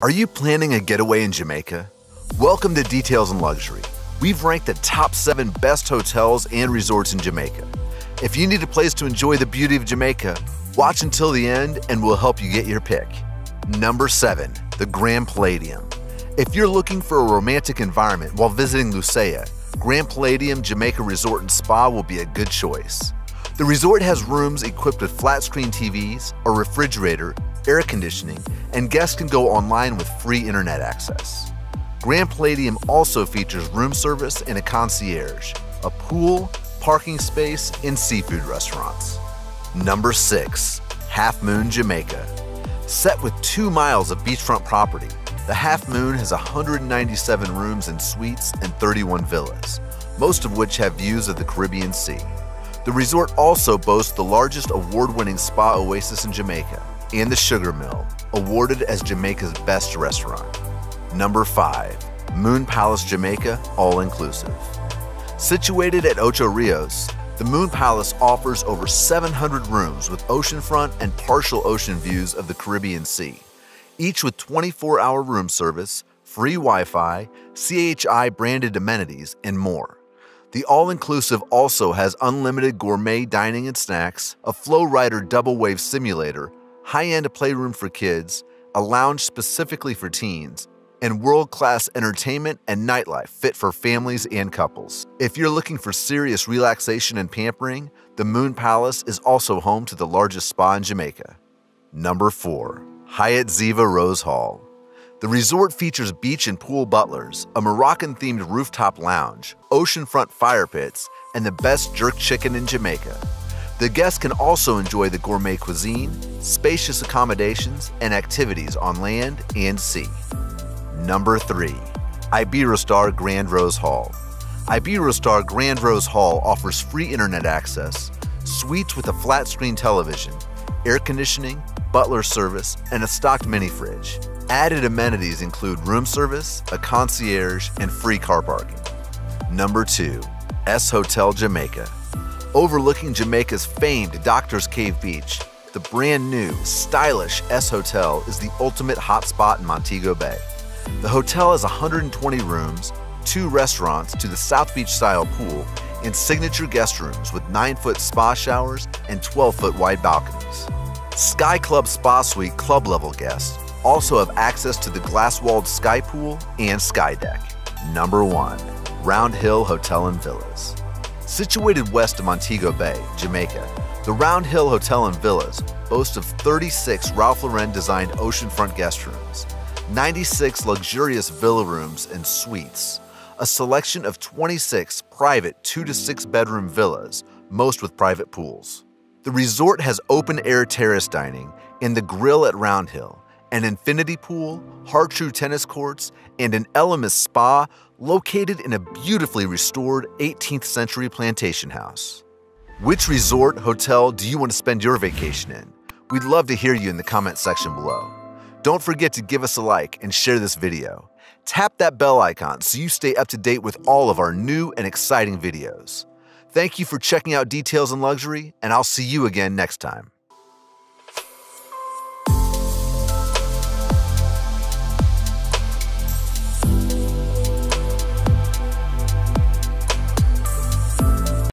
Are you planning a getaway in Jamaica? Welcome to Details in Luxury. We've ranked the top 7 best hotels and resorts in Jamaica. If you need a place to enjoy the beauty of Jamaica, watch until the end and we'll help you get your pick. Number 7, the Grand Palladium. If you're looking for a romantic environment while visiting Lusail, Grand Palladium Jamaica Resort and Spa will be a good choice. The resort has rooms equipped with flat-screen TVs, a refrigerator, air conditioning, and guests can go online with free internet access. Grand Palladium also features room service and a concierge, a pool, parking space, and seafood restaurants. Number 6, Half Moon Jamaica. Set with 2 miles of beachfront property, the Half Moon has 197 rooms and suites and 31 villas, most of which have views of the Caribbean Sea. The resort also boasts the largest award-winning spa oasis in Jamaica and the Sugar Mill, awarded as Jamaica's best restaurant. Number 5, Moon Palace Jamaica All-Inclusive. Situated at Ocho Rios, the Moon Palace offers over 700 rooms with oceanfront and partial ocean views of the Caribbean Sea, each with 24-hour room service, free Wi-Fi, CHI branded amenities, and more. The all-inclusive also has unlimited gourmet dining and snacks, a Flow Rider double wave simulator, high-end playroom for kids, a lounge specifically for teens, and world-class entertainment and nightlife fit for families and couples. If you're looking for serious relaxation and pampering, the Moon Palace is also home to the largest spa in Jamaica. Number 4, Hyatt Ziva Rose Hall. The resort features beach and pool butlers, a Moroccan-themed rooftop lounge, oceanfront fire pits, and the best jerk chicken in Jamaica. The guests can also enjoy the gourmet cuisine, spacious accommodations, and activities on land and sea. Number 3, Iberostar Grand Rose Hall. Iberostar Grand Rose Hall offers free internet access, suites with a flat-screen television, air conditioning, butler service, and a stocked mini-fridge. Added amenities include room service, a concierge, and free car parking. Number 2, S Hotel Jamaica. Overlooking Jamaica's famed Doctor's Cave Beach, the brand new, stylish S Hotel is the ultimate hotspot in Montego Bay. The hotel has 120 rooms, 2 restaurants to the South Beach style pool, and signature guest rooms with 9-foot spa showers and 12-foot wide balconies. Sky Club Spa Suite club level guests also have access to the glass-walled sky pool and sky deck. Number 1, Round Hill Hotel and Villas. Situated west of Montego Bay, Jamaica, the Round Hill Hotel and Villas boasts of 36 Ralph Lauren designed oceanfront guest rooms, 96 luxurious villa rooms and suites, a selection of 26 private 2 to 6 bedroom villas, most with private pools. The resort has open-air terrace dining and the grill at Round Hill, an infinity pool, Hartrue tennis courts, and an Elemis spa located in a beautifully restored 18th century plantation house. Which resort, hotel do you want to spend your vacation in? We'd love to hear you in the comment section below. Don't forget to give us a like and share this video. Tap that bell icon so you stay up to date with all of our new and exciting videos. Thank you for checking out Details in Luxury, and I'll see you again next time.